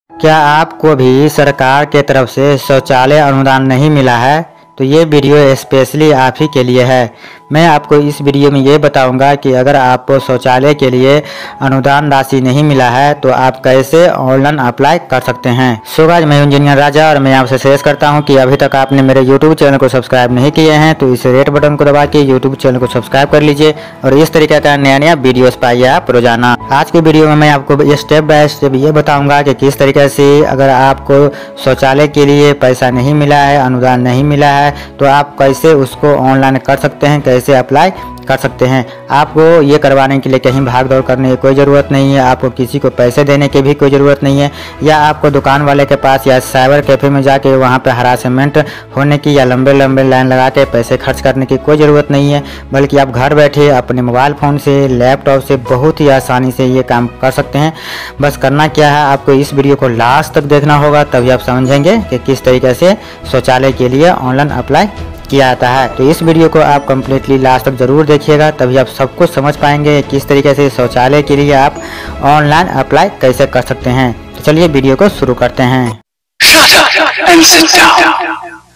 क्या आपको भी सरकार के तरफ से शौचालय अनुदान नहीं मिला है? तो ये वीडियो स्पेशली आप ही के लिए है। मैं आपको इस वीडियो में ये बताऊंगा कि अगर आपको शौचालय के लिए अनुदान राशि नहीं मिला है तो आप कैसे ऑनलाइन अप्लाई कर सकते हैं। सो गाइस, मैं इंजीनियर राजा और मैं आपसे सजेस्ट करता हूं कि अभी तक आपने मेरे यूट्यूब चैनल को सब्सक्राइब नहीं किए हैं तो इस रेड बटन को दबा के यूट्यूब चैनल को सब्सक्राइब कर लीजिए और इस तरीके का नया नया वीडियोस पाइए आप रोजाना। आज के वीडियो में मैं आपको स्टेप बाय स्टेप ये बताऊंगा कि किस तरीके से अगर आपको शौचालय के लिए पैसा नहीं मिला है, अनुदान नहीं मिला है, तो आप कैसे उसको ऑनलाइन कर सकते हैं, कैसे अप्लाई कर सकते हैं। आपको ये करवाने के लिए कहीं भाग दौड़ करने की कोई ज़रूरत नहीं है, आपको किसी को पैसे देने की भी कोई ज़रूरत नहीं है, या आपको दुकान वाले के पास या साइबर कैफ़े में जाके वहाँ पे हरासमेंट होने की या लंबे लंबे लाइन लगा के पैसे खर्च करने की कोई ज़रूरत नहीं है, बल्कि आप घर बैठे अपने मोबाइल फ़ोन से, लैपटॉप से बहुत ही आसानी से ये काम कर सकते हैं। बस करना क्या है, आपको इस वीडियो को लास्ट तक देखना होगा, तभी आप समझेंगे कि किस तरीके से शौचालय के लिए ऑनलाइन अप्लाई किया जाता है। तो इस वीडियो को आप कम्प्लीटली लास्ट तक ज़रूर देखिएगा, तभी आप सब कुछ समझ पाएंगे किस तरीके से शौचालय के लिए आप ऑनलाइन अप्लाई कैसे कर सकते हैं। तो चलिए वीडियो को शुरू करते हैं। Shut up and sit down.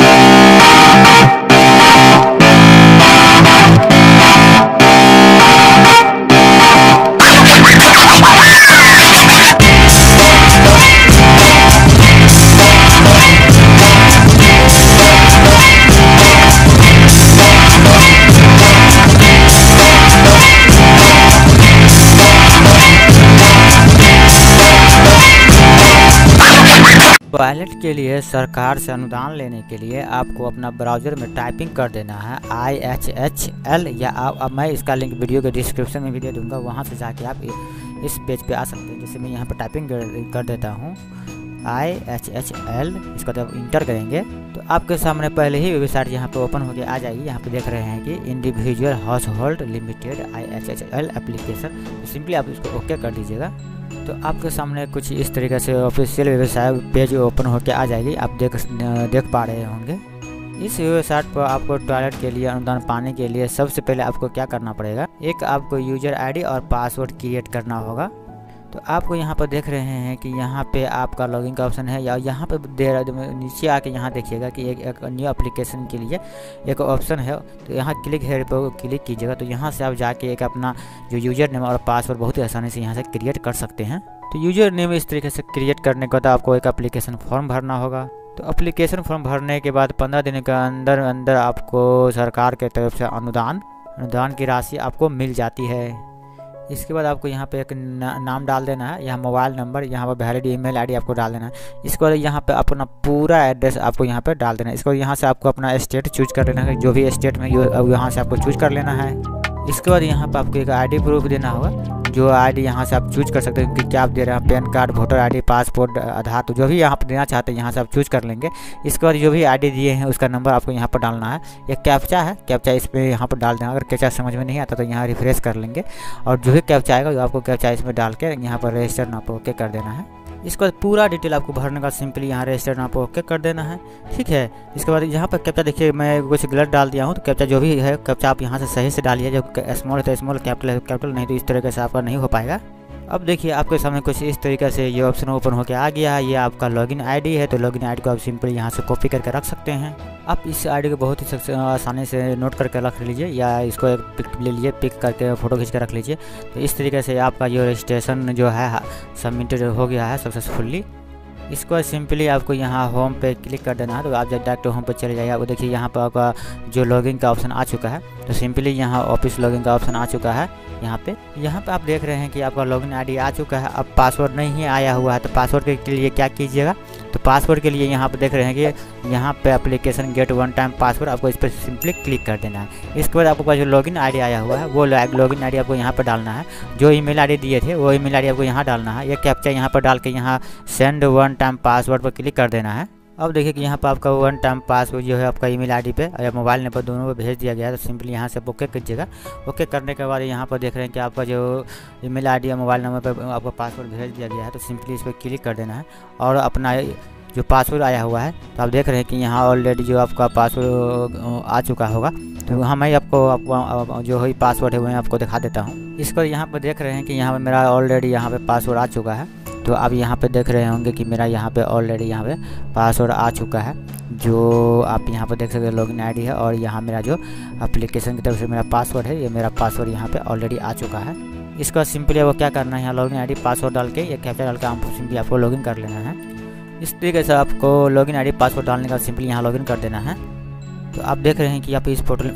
Pilot के लिए सरकार से अनुदान लेने के लिए आपको अपना ब्राउज़र में टाइपिंग कर देना है IHHL, या अब मैं इसका लिंक वीडियो के डिस्क्रिप्शन में भी दे दूंगा, वहां से जाके आप इस पेज पे आ सकते हैं। जैसे मैं यहाँ पर टाइपिंग कर देता हूँ IHHL, इसका जब इंटर करेंगे तो आपके सामने पहले ही वेबसाइट यहाँ पे ओपन होकर आ जाएगी। यहाँ पे देख रहे हैं कि individual household limited IHHL application, तो सिंपली आप इसको ओके कर दीजिएगा। तो आपके सामने कुछ इस तरीके से ऑफिशियल वेबसाइट पेज ओपन होकर आ जाएगी, आप देख पा रहे होंगे। इस वेबसाइट पर आपको टॉयलेट के लिए अनुदान पाने के लिए सबसे पहले आपको क्या करना पड़ेगा, एक आपको यूजर आईडी और पासवर्ड क्रिएट करना होगा। तो आपको यहाँ पर देख रहे हैं कि यहाँ पे आपका लॉगिन का ऑप्शन है, या यहाँ पे नीचे आके यहाँ देखिएगा कि एक न्यू एप्लीकेशन के लिए एक ऑप्शन है, तो यहाँ क्लिक है पर क्लिक कीजिएगा। तो यहाँ से आप जाके एक अपना जो यूजर नेम और पासवर्ड बहुत ही आसानी से यहाँ से क्रिएट कर सकते हैं। तो यूजर नेम इस तरीके से क्रिएट करने के बाद आपको एक एप्लीकेशन फॉर्म भरना होगा। तो एप्लीकेशन फॉर्म भरने के बाद 15 दिन के अंदर आपको सरकार के तरफ से अनुदान की राशि आपको मिल जाती है। इसके बाद आपको यहाँ पे एक नाम डाल देना है, यहाँ मोबाइल नंबर, यहाँ पर वैलिड ईमेल आईडी आपको डाल देना है। इसके बाद यहाँ पे अपना पूरा एड्रेस आपको यहाँ पे डाल देना है। इसके बाद यहाँ से आपको अपना स्टेट चूज कर लेना है, जो भी स्टेट में यहाँ से आपको चूज कर लेना है। इसके बाद यहाँ पे आपको एक आईडी प्रूफ देना होगा, जो आईडी यहाँ से आप चूज कर सकते हैं कि क्या आप दे रहे हैं, PAN card, voter ID, passport, Aadhaar, तो जो भी यहाँ पर देना चाहते हैं यहाँ से आप चूज कर लेंगे। इसके बाद जो भी आईडी दिए हैं उसका नंबर आपको यहाँ पर डालना है। एक कैप्चा है, कैप्चा इस पर यहाँ पर डाल देना। अगर कैप्चा समझ में नहीं आता तो यहाँ रिफ्रेश कर लेंगे, और जो भी कैप्चा आएगा वो आपको कैप्चा इसमें डाल के यहाँ पर रजिस्टर नाम पर ओके कर देना है। इसके बाद पूरा डिटेल आपको भरने का सिंपली यहाँ रजिस्टर नाम पर ओके कर देना है, ठीक है। इसके बाद यहाँ पर कैप्चा देखिए मैं कुछ गलत डाल दिया हूँ, तो कैप्चा जो भी है कैप्चा आप यहाँ से सही से डालिए। जो स्मॉल है तो स्मॉल, कैपिटल है तो कैपिटल, नहीं तो इस तरीके से आपका नहीं हो पाएगा। अब देखिए आपके सामने कुछ इस तरीके से ये ऑप्शन ओपन होकर आ गया है। ये आपका लॉगिन आईडी है, तो लॉगिन आईडी को आप सिंपली यहाँ से कॉपी करके रख सकते हैं। आप इस आईडी को बहुत ही आसानी से नोट करके रख लीजिए, या इसको एक पिक ले लीजिए, पिक करके फ़ोटो खींच कर रख लीजिए। तो इस तरीके से आपका जो रजिस्ट्रेशन जो है सबमिटेड हो गया है सक्सेसफुली। इसको बाद सिंपली आपको यहाँ होम पे क्लिक कर देना है, तो आप जब डायरेक्ट होम पे चले जाइए। आप देखिए यहाँ पर आपका जो लॉगिन का ऑप्शन आ चुका है, तो सिंपली यहाँ ऑफिस लॉगिन का ऑप्शन आ चुका है। यहाँ पे आप देख रहे हैं कि आपका लॉगिन आईडी आ चुका है। अब पासवर्ड नहीं आया हुआ है, तो पासवर्ड के लिए क्या कीजिएगा, तो पासवर्ड के लिए यहाँ पे देख रहे हैं कि यहाँ पे application get one time password, आपको इस पर सिंपली क्लिक कर देना है। इसके बाद आपको जो लॉगिन आईडी आया हुआ है वो लॉगिन आईडी आपको यहाँ पर डालना है। जो ईमेल आईडी दिए थे वो ईमेल आईडी आपको यहाँ डालना है। ये कैप्चा यहाँ पर डाल के यहाँ सेंड वन टाइम पासवर्ड पर क्लिक कर देना है। अब देखिए कि यहाँ पर आपका वन टाइम पासवर्ड जो है आपका ईमेल आईडी पे या मोबाइल नंबर दोनों पे भेज दिया गया है। तो सिंपली यहाँ से ओके कीजिएगा। ओके करने के बाद यहाँ पर देख रहे हैं कि आपका जो ईमेल आईडी या मोबाइल नंबर पर आपका पासवर्ड भेज दिया गया है। तो सिंपली इस पर क्लिक कर देना है और अपना जो पासवर्ड आया हुआ है, तो आप देख रहे हैं कि यहाँ ऑलरेडी जो आपका पासवर्ड आ चुका होगा। तो वहाँ मैं आपको जो ही पासवर्ड है वही आपको दिखा देता हूँ। इसको यहाँ पर देख रहे हैं कि यहाँ पर मेरा ऑलरेडी यहाँ पे पासवर्ड आ चुका है। तो आप यहाँ पे देख रहे होंगे कि मेरा यहाँ पे ऑलरेडी यहाँ पे पासवर्ड आ चुका है, जो आप यहाँ पर देख सकते हैं लॉगिन आईडी है, और यहाँ मेरा जो एप्लीकेशन की तरफ से मेरा पासवर्ड है, ये मेरा पासवर्ड यहाँ पे ऑलरेडी आ चुका है। इसका सिंपली वो क्या करना है, यहाँ लॉगिन आईडी पासवर्ड डाल के, ये कैप्चा डाल के आपको सिंपली आपको लॉगिन कर लेना है। इस तरीके से आपको लॉगिन आईडी पासवर्ड डालने का सिंपली यहाँ लॉगिन कर देना है। तो आप देख रहे हैं कि आप इस पोर्टल,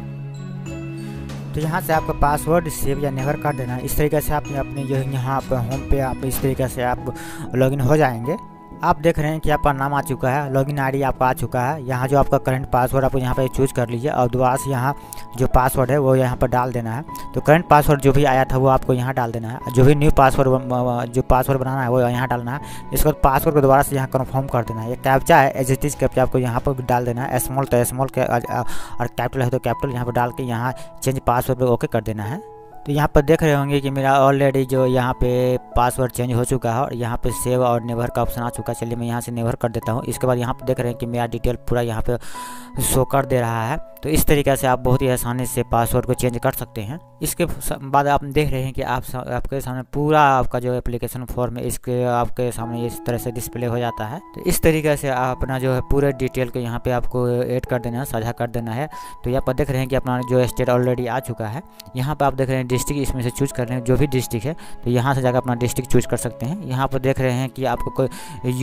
तो यहाँ से आपका पासवर्ड सेव या नेवर कर देना है। इस तरीके से आपने अपने जो यहाँ पर होम पे आप इस तरीके से आप लॉगिन हो जाएंगे। आप देख रहे हैं कि आपका नाम आ चुका है, लॉगिन आईडी आपका आ चुका है। यहाँ जो आपका करंट पासवर्ड आपको यहाँ पे चूज कर लीजिए, और दोबारा से यहाँ जो पासवर्ड है वो यहाँ पर डाल देना है। तो करंट पासवर्ड जो भी आया था वो आपको यहाँ डाल देना है, जो भी न्यू पासवर्ड जो पासवर्ड बनाना है वो यहाँ डालना है। इसके बाद पासवर्ड को दोबारा से यहाँ कन्फर्म कर देना है। ये कैप्चा है, एज इट इज कैप्चा आपको यहाँ पर डाल देना है। स्मॉल तो स्मॉल और कैपिटल है तो कैपिटल यहाँ पर डाल के यहाँ चेंज पासवर्ड पर ओके कर देना है। तो यहाँ पर देख रहे होंगे कि मेरा ऑलरेडी जो यहाँ पे पासवर्ड चेंज हो चुका है, और यहाँ पे सेव और नेवर का ऑप्शन आ चुका है। चलिए मैं यहाँ से नेवर कर देता हूँ। इसके बाद यहाँ पे देख रहे हैं कि मेरा डिटेल पूरा यहाँ पे शो कर दे रहा है। तो इस तरीके से आप बहुत ही आसानी से पासवर्ड को चेंज कर सकते हैं। इसके बाद आप देख रहे हैं कि आपके सामने पूरा आपका जो एप्लीकेशन फॉर्म है इसके आपके सामने इस तरह से डिस्प्ले हो जाता है। तो इस तरीके से आप अपना जो है पूरे डिटेल को यहाँ पे आपको ऐड कर देना है, साझा कर देना है। तो यहाँ पर देख रहे हैं कि अपना जो स्टेट ऑलरेडी आ चुका है। यहाँ पर आप देख रहे हैं डिस्ट्रिक्ट, इसमें से चूज कर रहे हैं जो भी डिस्ट्रिक्ट है, तो यहाँ से जाकर अपना डिस्ट्रिक्ट चूज कर सकते हैं। यहाँ पर देख रहे हैं कि आपको कोई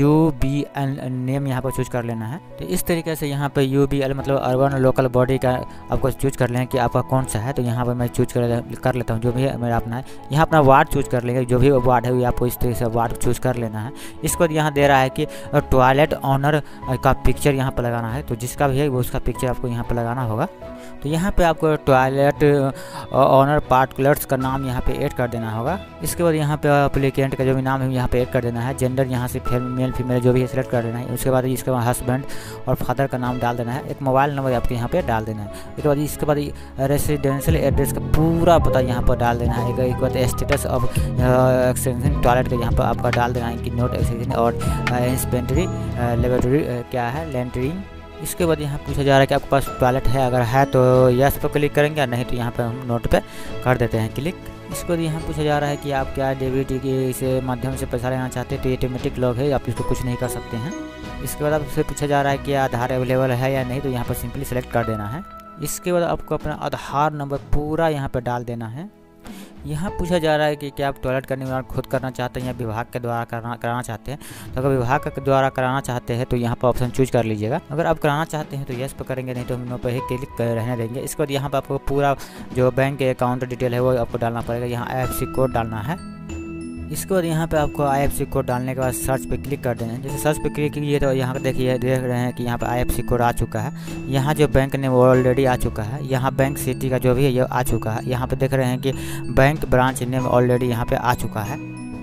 UBL नेम यहाँ पर चूज कर लेना है। तो इस तरीके से यहाँ पर UBL मतलब अर्बन लोकल बॉडी का आपको चूज कर लें कि आपका कौन सा है। तो यहाँ पर मैं चूज कर लेता हूँ जो भी है मेरा अपना है। यहाँ अपना वार्ड चूज कर लेंगे, जो भी वार्ड है वो आपको इस तरीके से वार्ड चूज कर लेना है। इसके बाद यहाँ दे रहा है कि टॉयलेट ऑनर का पिक्चर यहाँ पर लगाना है, तो जिसका भी है वो उसका पिक्चर आपको यहाँ पर लगाना होगा। तो यहाँ पे आपको टॉयलेट ऑनर पार्टिकुलर्स का नाम यहाँ पे ऐड कर देना होगा। इसके बाद यहाँ पे एप्लीकेंट का जो भी नाम है यहाँ पे ऐड कर देना है। जेंडर यहाँ से मेल फीमेल जो भी है सिलेक्ट कर देना है। उसके बाद इसके बाद हस्बैंड और फादर का नाम डाल देना है। एक मोबाइल नंबर आपके यहाँ पे डाल देना है। इसके बाद रेसिडेंशियल एड्रेस का पूरा पता यहाँ पर डाल देना है। एक बाद स्टेटस ऑफ एक्सटेंशन टॉयलेट का यहाँ पर आपका डाल देना है कि नोट एक्सटेंशन और इंस्पेंट्री लेबोरेटरी क्या है लैंटरिंग। इसके बाद यहाँ पूछा जा रहा है कि आपके पास टॉयलेट है, अगर है तो यस पर क्लिक करेंगे, नहीं तो यहाँ पे हम नोट पे कर देते हैं क्लिक। इसके बाद यहाँ पूछा जा रहा है कि आप क्या डेबिट के से माध्यम से पैसा लेना चाहते हैं, तो ये ऑटोमेटिक लॉक है, आप इसको कुछ नहीं कर सकते हैं। इसके बाद आपसे पूछा जा रहा है कि आधार अवेलेबल है या नहीं, तो यहाँ पर सिंपली सेलेक्ट कर देना है। इसके बाद आपको अपना आधार नंबर पूरा यहाँ पर डाल देना है। यहाँ पूछा जा रहा है कि क्या आप टॉयलेट का निर्माण खुद करना चाहते हैं या विभाग के द्वारा कराना चाहते हैं। तो अगर विभाग के द्वारा कराना चाहते हैं तो यहाँ पर ऑप्शन चूज कर लीजिएगा। अगर आप कराना चाहते हैं तो यस पर करेंगे, नहीं तो हम नो पर ही क्लिक रहने देंगे। इसके बाद यहाँ पर आपको पूरा जो बैंक के अकाउंट डिटेल है वो आपको डालना पड़ेगा। यहाँ IFSC कोड डालना है। इसके बाद यहाँ पे आपको IFSC कोड डालने के बाद सर्च पे क्लिक कर देना है। जैसे सर्च पे क्लिक कीजिए तो यहाँ देखिए देख रहे हैं कि यहाँ पे IFSC कोड आ चुका है। यहाँ जो बैंक ने वो ऑलरेडी आ चुका है। यहाँ बैंक सिटी का जो भी है ये आ चुका है। यहाँ पे देख रहे हैं कि बैंक ब्रांच नेम ऑलरेडी यहाँ पे आ चुका है।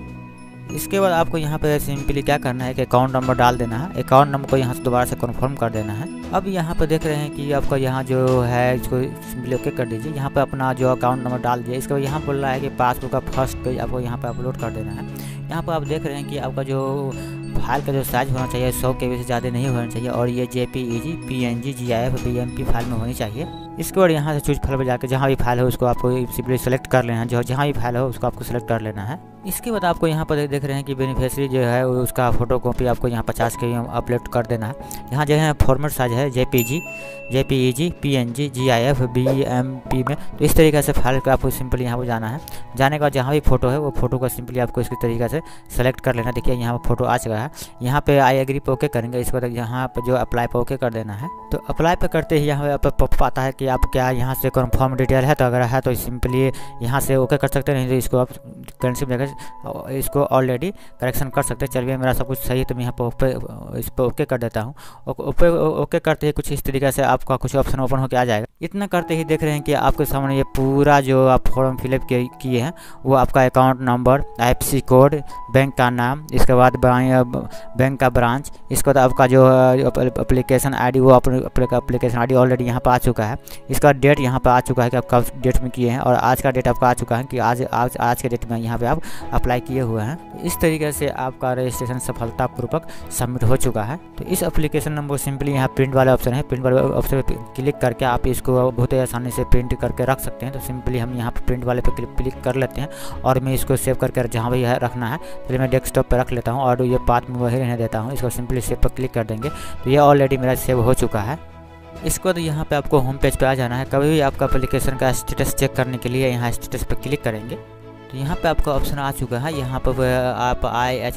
इसके बाद आपको यहाँ पे सिंपली क्या करना है कि अकाउंट नंबर डाल देना है। अकाउंट नंबर को यहाँ से दोबारा से कन्फर्म कर देना है। अब यहाँ पे देख रहे हैं कि आपका यहाँ जो है इसको सिंपली ओके कर दीजिए। यहाँ पे अपना जो अकाउंट नंबर डाल दीजिए। इसके बाद यहाँ बोल रहा है कि पासबुक का फर्स्ट पेज आपको यहाँ पे अपलोड कर देना है। यहाँ पर आप देख रहे हैं कि आपका जो फाइल का जो साइज होना चाहिए 100 KB से ज़्यादा नहीं होना चाहिए, और ये JPEG PNG GIF BMP file में होनी चाहिए। इसके बाद यहाँ से चूज फाइल पर जाकर जहाँ भी फाइल हो उसको आपको सिंपली सेलेक्ट कर लेना है। जो जहाँ भी फाइल हो उसको आपको सेलेक्ट कर लेना है। इसके बाद आपको यहाँ पर देख रहे हैं कि बेनिफिशियरी जो है उसका फोटो कॉपी आपको यहाँ 50 KB अपलोड कर देना है। यहाँ जो है फॉर्मेट साइज है JPEG PNG GIF BMP में। तो इस तरीके से फाइल को आपको सिंपली यहाँ पर जाना है। जाने के बाद जहाँ भी फोटो है वो फोटो को सिंपली आपको इसी तरीके से सेलेक्ट कर लेना। देखिए यहाँ पर फोटो आ चुका है। यहाँ पे आई एग्री पे ओके करेंगे। इसके बाद यहाँ पे जो अप्लाई पे ओके कर देना है। तो अप्लाई पे करते ही यहाँ पे पॉप आता है कि आप क्या यहाँ से कन्फर्म डिटेल है, तो अगर है तो सिंपली यहाँ से ओके कर सकते हैं, नहीं तो इसको आप करेंसी में जाकर इसको ऑलरेडी करेक्शन कर सकते हैं। चलिए मेरा सब कुछ सही है तो मैं यहाँ पर इस पर ओके कर देता हूँ। ओके करते ही कुछ इस तरीके से आपका कुछ ऑप्शन ओपन होकर आ जाएगा। इतना करते ही देख रहे हैं कि आपके सामने ये पूरा जो आप फॉर्म फिलअप किए हैं वो आपका account number, IFSC code, bank का नाम, इसके बाद बैंक का ब्रांच। इसके बाद आपका जो एप्लीकेशन आईडी वो एप्लीकेशन आईडी ऑलरेडी यहाँ पर आ चुका है। इसका डेट यहाँ पर आ चुका है कि आप कब डेट में किए हैं, और आज का डेट आपका आ चुका है कि आज के डेट में यहाँ पे आप अप्लाई किए हुए हैं। तो इस तरीके से आपका रजिस्ट्रेशन सफलतापूर्वक सबमिट हो चुका है। तो इस एप्लीकेशन नंबर सिंपली यहाँ प्रिंट वाला ऑप्शन है, प्रिंट वाले ऑप्शन पर क्लिक करके आप इसको बहुत ही आसानी से प्रिंट करके रख सकते हैं। तो सिंपली हम यहाँ पर प्रिंट वाले पर क्लिक कर लेते हैं और मैं इसको सेव करके जहाँ भी रखना है पहले मैं डेस्कटॉप पर रख लेता हूँ और ये पाथ में वही रहने देता हूँ। इसको सिंपली सेव पर क्लिक कर देंगे तो ये ऑलरेडी मेरा सेव हो चुका है। इसको तो यहाँ पे आपको होम पेज पे आ जाना है। कभी भी आपका एप्लीकेशन का स्टेटस चेक करने के लिए यहाँ स्टेटस पर क्लिक करेंगे तो यहाँ पे आपका ऑप्शन आ चुका है। यहाँ पर आप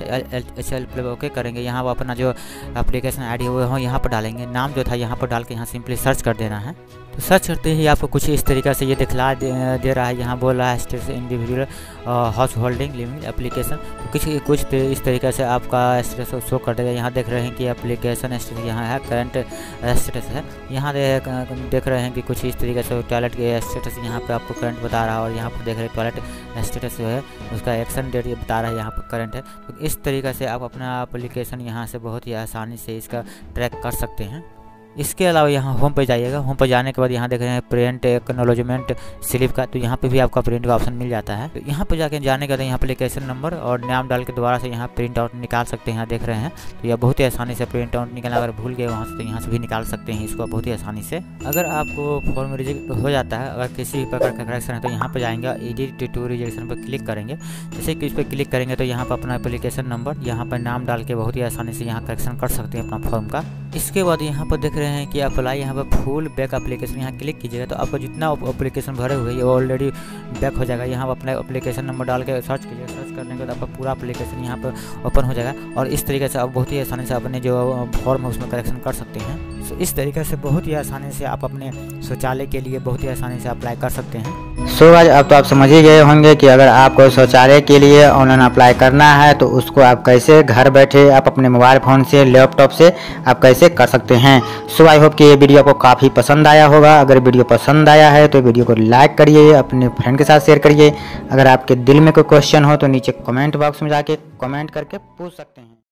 IHL ओके करेंगे। यहाँ पर अपना जो एप्लीकेशन आईडी है वो यहाँ पर डालेंगे, नाम जो था यहाँ पर डाल के यहाँ सिंपली सर्च कर देना है। तो सर्च करते ही आपको कुछ इस तरीक़े से ये दिखला दे रहा है। यहाँ बोल रहा है status individual house holding living application. तो कुछ इस तरीके से आपका स्टेटस शो कर देगा। यहाँ देख रहे हैं कि एप्लीकेशन स्टेटस यहाँ है, करंट स्टेटस है। यहाँ देख रहे हैं कि कुछ इस तरीके से टॉयलेट के स्टेटस यहाँ पे आपको करंट बता रहा है, और यहाँ पर देख रहे हैं टॉयलेट स्टेटस जो है उसका एक्शन डेट ये बता रहा है, यहाँ पर करंट है। तो इस तरीके से आप अपना एप्लीकेशन यहाँ से बहुत ही आसानी से इसका ट्रैक कर सकते हैं। इसके अलावा यहाँ होम पे जाइएगा। होम पे जाने के बाद यहाँ देख रहे हैं प्रिंट एक्नॉलेजमेंट स्लिप का, तो यहाँ पे भी आपका प्रिंट का ऑप्शन मिल जाता है। तो यहाँ पे जाके जाने के बाद यहाँ एप्लीकेशन नंबर और नाम डाल के दोबारा से यहाँ प्रिंट आउट निकाल सकते हैं। यहाँ देख रहे हैं तो यह बहुत ही आसानी से प्रिंट आउट निकालना, अगर भूल गए वहाँ से तो यहाँ से भी निकाल सकते हैं इसको बहुत ही आसानी से। अगर आपको फॉर्म रिजेक्ट हो जाता है, अगर किसी प्रकार का करेक्शन है तो यहाँ पर जाएंगे एडिट टू रिजेक्शन पर क्लिक करेंगे। जैसे कि इस पर क्लिक करेंगे तो यहाँ पर अपना एप्लीकेशन नंबर यहाँ पर नाम डाल के बहुत ही आसानी से यहाँ करेक्शन कर सकते हैं अपना फॉर्म का। इसके बाद यहाँ पर देख रहे हैं कि अप्लाई, यहाँ पर फुल बैक एप्लीकेशन यहाँ क्लिक कीजिएगा तो आपको जितना एप्लीकेशन भरे हुए ये ऑलरेडी बैक हो जाएगा। यहाँ अपना एप्लीकेशन नंबर डाल के सर्च कीजिएगा, सर्च करने के बाद आपका पूरा एप्लीकेशन यहाँ पर ओपन हो जाएगा, और इस तरीके से आप बहुत ही आसानी से अपने जो फॉर्म है उसमें करेक्शन कर सकते हैं। तो इस तरीके से बहुत ही आसानी से आप अपने शौचालय के लिए बहुत ही आसानी से अप्लाई कर सकते हैं। सो गाइस अब तो आप समझ ही गए होंगे कि अगर आपको शौचालय के लिए ऑनलाइन अप्लाई करना है तो उसको आप कैसे घर बैठे आप अपने मोबाइल फ़ोन से लैपटॉप से आप कैसे कर सकते हैं। सो आई होप कि ये वीडियो आपको काफ़ी पसंद आया होगा। अगर वीडियो पसंद आया है तो वीडियो को लाइक करिए, अपने फ्रेंड के साथ शेयर करिए। अगर आपके दिल में कोई क्वेश्चन हो तो नीचे कमेंट बॉक्स में जाके कमेंट करके पूछ सकते हैं।